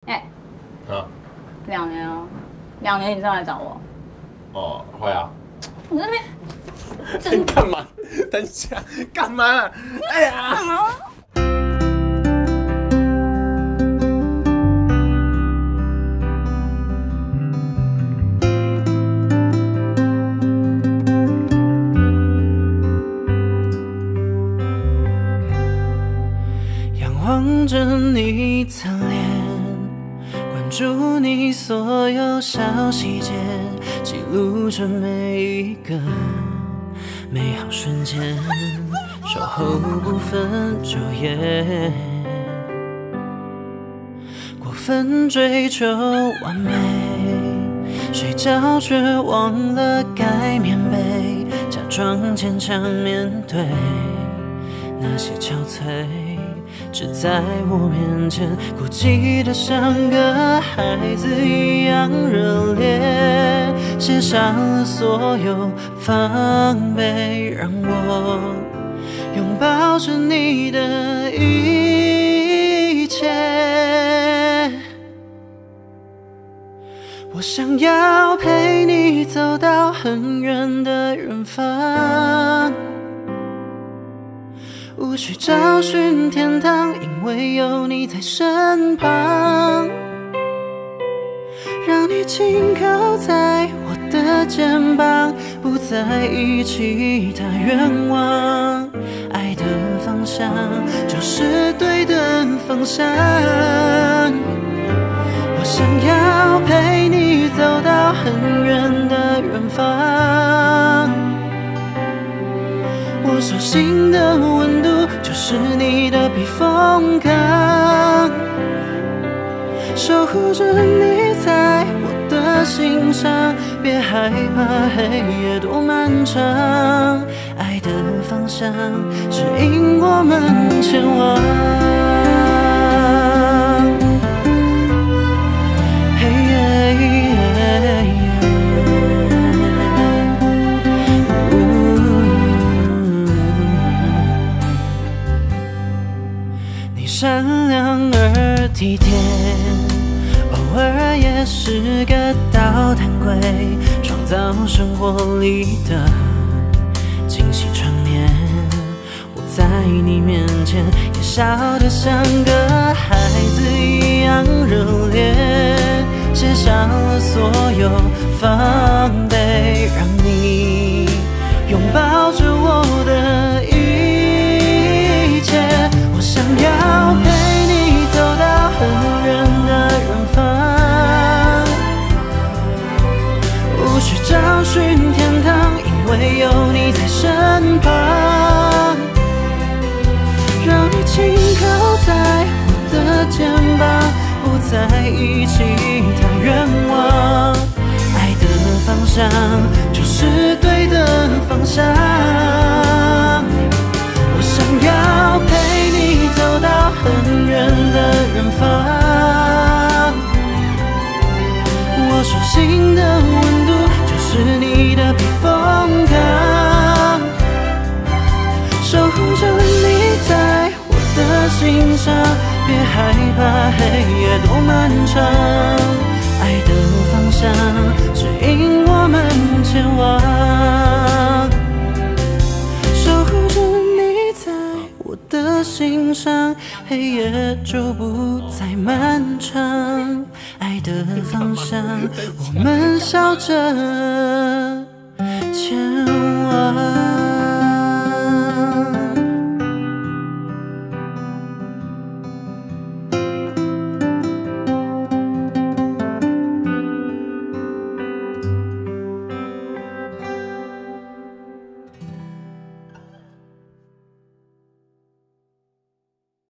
哎、 啊， 2年哦，2年你上来找我， 哦，会啊。 你那边你干嘛？等一下，干嘛？哎呀！ 干嘛？ 仰望着你侧脸，关注你所有小细节，记录着每一个美好瞬间，守候不分昼夜，过分追求完美，睡觉却忘了盖棉被，假装坚强面对那些憔悴，只在我面前孤寂的像个孩子一样热烈，卸下了所有防备，让我拥抱着你的一切。我想要陪你走到很远的远方，无需找寻天堂，因为有你在身旁，让你紧靠在我的肩膀，不在意其他愿望，爱的方向就是对的方向。我想要陪你走到很远的远方，我手心的温度就是你的避风港，守护着你在我的心上，别害怕黑夜多漫长，爱的方向指引我们前往。善良而体贴，偶尔也是个捣蛋鬼，创造生活里的惊喜场面。我在你面前也笑得像个孩子一样热烈，卸下了所有防备，让你拥抱着我的一切。我想要陪你走到很远的远方，无需找寻天堂，因为有你在身旁，让你紧靠在我的肩膀，不在意其他愿望，爱的方向就是对的方向。我想要陪你走到很远的远方，我手心的温度就是你的避风港，守护着你在我的心上，别害怕黑夜多漫长，爱的方向指引我们前往，守护着你在我的心上，黑夜就不再漫长，爱的方向我们笑着